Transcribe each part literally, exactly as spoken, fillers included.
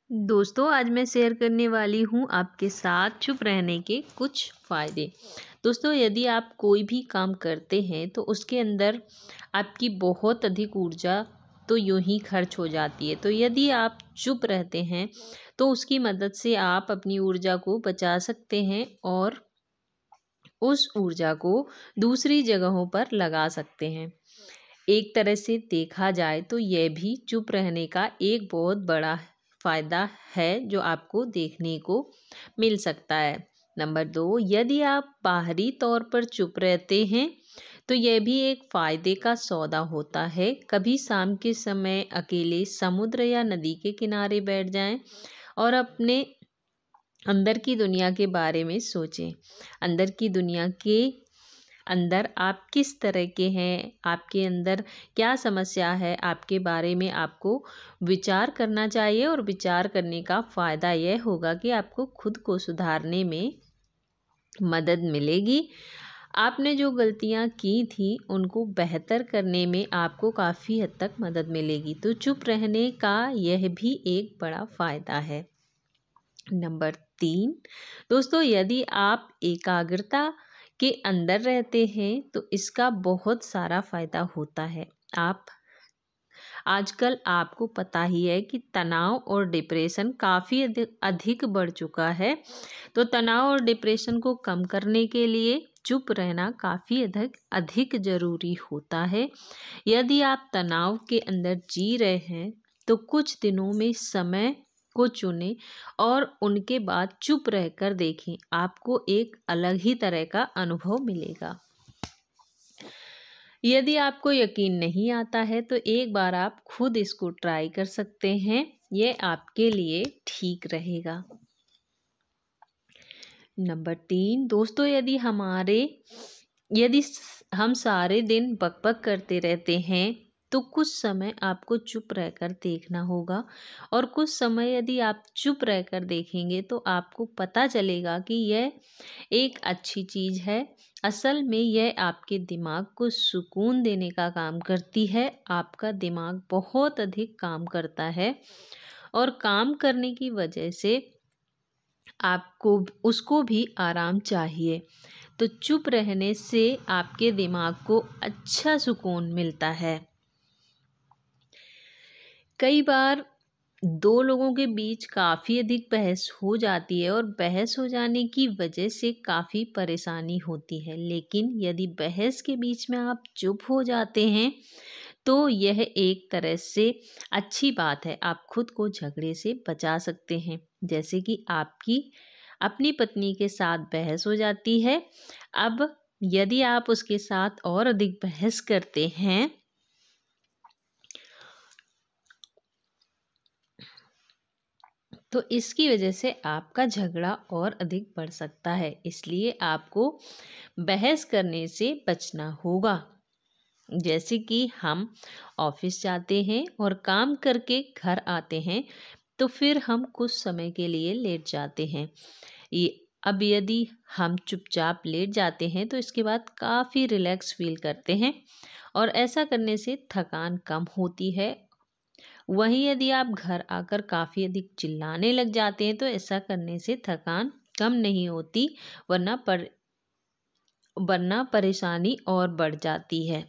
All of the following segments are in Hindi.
दोस्तों, आज मैं शेयर करने वाली हूँ आपके साथ चुप रहने के कुछ फ़ायदे। दोस्तों, यदि आप कोई भी काम करते हैं तो उसके अंदर आपकी बहुत अधिक ऊर्जा तो यूँ ही खर्च हो जाती है। तो यदि आप चुप रहते हैं तो उसकी मदद से आप अपनी ऊर्जा को बचा सकते हैं और उस ऊर्जा को दूसरी जगहों पर लगा सकते हैं। एक तरह से देखा जाए तो यह भी चुप रहने का एक बहुत बड़ा फ़ायदा है जो आपको देखने को मिल सकता है। नंबर दो, यदि आप बाहरी तौर पर चुप रहते हैं तो यह भी एक फ़ायदे का सौदा होता है। कभी शाम के समय अकेले समुद्र या नदी के किनारे बैठ जाएं और अपने अंदर की दुनिया के बारे में सोचें। अंदर की दुनिया के अंदर आप किस तरह के हैं, आपके अंदर क्या समस्या है, आपके बारे में आपको विचार करना चाहिए। और विचार करने का फ़ायदा यह होगा कि आपको खुद को सुधारने में मदद मिलेगी। आपने जो गलतियां की थी उनको बेहतर करने में आपको काफ़ी हद तक मदद मिलेगी। तो चुप रहने का यह भी एक बड़ा फ़ायदा है। नंबर तीन, दोस्तों, यदि आप एकाग्रता के अंदर रहते हैं तो इसका बहुत सारा फ़ायदा होता है। आप आजकल आपको पता ही है कि तनाव और डिप्रेशन काफ़ी अधिक अधिक बढ़ चुका है। तो तनाव और डिप्रेशन को कम करने के लिए चुप रहना काफ़ी अधिक अधिक ज़रूरी होता है। यदि आप तनाव के अंदर जी रहे हैं तो कुछ दिनों में समय को चुनें और उनके बाद चुप रहकर देखें। आपको एक अलग ही तरह का अनुभव मिलेगा। यदि आपको यकीन नहीं आता है तो एक बार आप खुद इसको ट्राई कर सकते हैं। यह आपके लिए ठीक रहेगा। नंबर तीन, दोस्तों, यदि हमारे यदि हम सारे दिन बकबक करते रहते हैं तो कुछ समय आपको चुप रहकर देखना होगा। और कुछ समय यदि आप चुप रहकर देखेंगे तो आपको पता चलेगा कि यह एक अच्छी चीज़ है। असल में यह आपके दिमाग को सुकून देने का काम करती है। आपका दिमाग बहुत अधिक काम करता है और काम करने की वजह से आपको उसको भी आराम चाहिए। तो चुप रहने से आपके दिमाग को अच्छा सुकून मिलता है। कई बार दो लोगों के बीच काफ़ी अधिक बहस हो जाती है और बहस हो जाने की वजह से काफ़ी परेशानी होती है। लेकिन यदि बहस के बीच में आप चुप हो जाते हैं तो यह एक तरह से अच्छी बात है। आप खुद को झगड़े से बचा सकते हैं। जैसे कि आपकी अपनी पत्नी के साथ बहस हो जाती है, अब यदि आप उसके साथ और अधिक बहस करते हैं तो इसकी वजह से आपका झगड़ा और अधिक बढ़ सकता है। इसलिए आपको बहस करने से बचना होगा। जैसे कि हम ऑफिस जाते हैं और काम करके घर आते हैं तो फिर हम कुछ समय के लिए लेट जाते हैं। ये अब यदि हम चुपचाप लेट जाते हैं तो इसके बाद काफ़ी रिलैक्स फील करते हैं और ऐसा करने से थकान कम होती है। वहीं यदि आप घर आकर काफ़ी अधिक चिल्लाने लग जाते हैं तो ऐसा करने से थकान कम नहीं होती, वरना पर वरना परेशानी और बढ़ जाती है।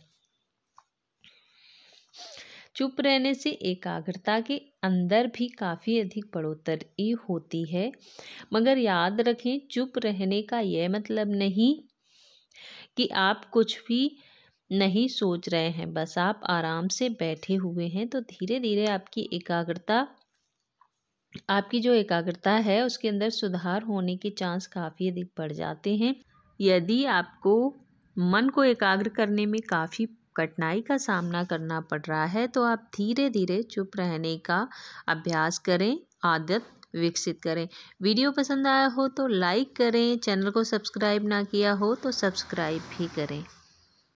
चुप रहने से एकाग्रता के अंदर भी काफ़ी अधिक बढ़ोतरी होती है। मगर याद रखें, चुप रहने का यह मतलब नहीं कि आप कुछ भी नहीं सोच रहे हैं, बस आप आराम से बैठे हुए हैं। तो धीरे धीरे आपकी एकाग्रता आपकी जो एकाग्रता है उसके अंदर सुधार होने के चांस काफ़ी अधिक बढ़ जाते हैं। यदि आपको मन को एकाग्र करने में काफ़ी कठिनाई का सामना करना पड़ रहा है तो आप धीरे धीरे चुप रहने का अभ्यास करें, आदत विकसित करें। वीडियो पसंद आया हो तो लाइक करें, चैनल को सब्सक्राइब ना किया हो तो सब्सक्राइब भी करें।